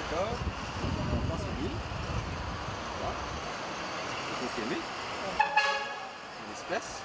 D'accord. On passe en l'huile. Voilà. Confirmé. L'espèce.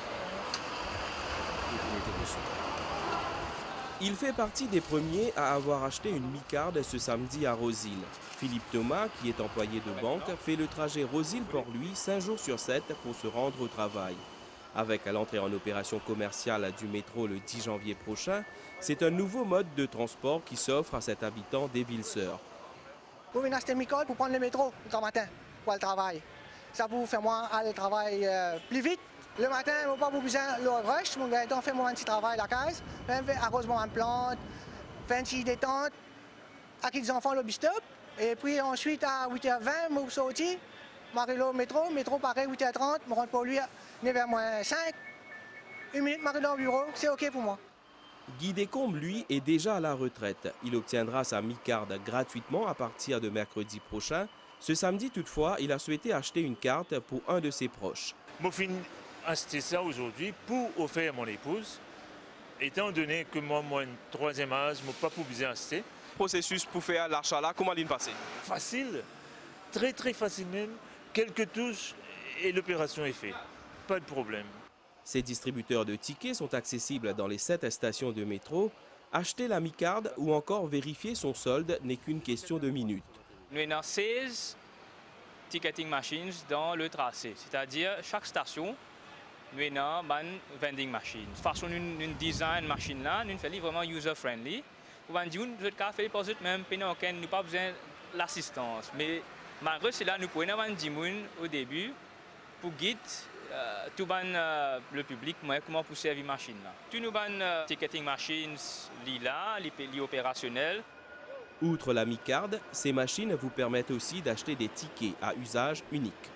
Et vous mettez dessus. Il fait partie des premiers à avoir acheté une mi-card ce samedi à Rosil. Philippe Thomas, qui est employé de banque, fait le trajet Rosil-Port Louis 5 jours sur 7 pour se rendre au travail. Avec l'entrée en opération commerciale du métro le 10 janvier prochain, c'est un nouveau mode de transport qui s'offre à cet habitant des Villes-Sœurs. Vous venez acheter mi-card pour prendre le métro le matin pour aller au travail. Ça vous fait moins aller au travail plus vite. Le matin, vous n'avez pas besoin de le rush. Mon gars, on fait mon petit travail à la case. Arrose mon plante, fait une petite détente, avec les enfants le bus-stop. Et puis ensuite, à 8h20, je sorti, je m'arrive au métro pareil, 8h30, je rentre pour lui à 9h-5. Une minute, je m'arrive au bureau, c'est OK pour moi. Guy Descombes, lui, est déjà à la retraite. Il obtiendra sa mi-card gratuitement à partir de mercredi prochain. Ce samedi, toutefois, il a souhaité acheter une carte pour un de ses proches. J'ai acheté ça aujourd'hui pour offrir à mon épouse, étant donné que moi, une troisième âge, je n'ai pas besoin d'acheter. Processus pour faire l'achat là, comment il passe? Facile, très facile même. Quelques touches et l'opération est faite. Pas de problème. Ces distributeurs de tickets sont accessibles dans les 7 stations de métro. Acheter la mi-card ou encore vérifier son solde n'est qu'une question de minutes. Nous avons 16 ticketing machines dans le tracé, c'est-à-dire chaque station, nous avons une vending machine. De façon, nous design machine là, nous faisons vraiment user-friendly. Pour dire que nous avons fait des même, nous n'avons pas besoin l'assistance. Mais malgré cela, nous pouvons avoir 10 personnes au début pour guider tout le public comment pour servir la machine. Tous nos ticketing machines là, les opérationnels. Outre la mi-card, ces machines vous permettent aussi d'acheter des tickets à usage unique.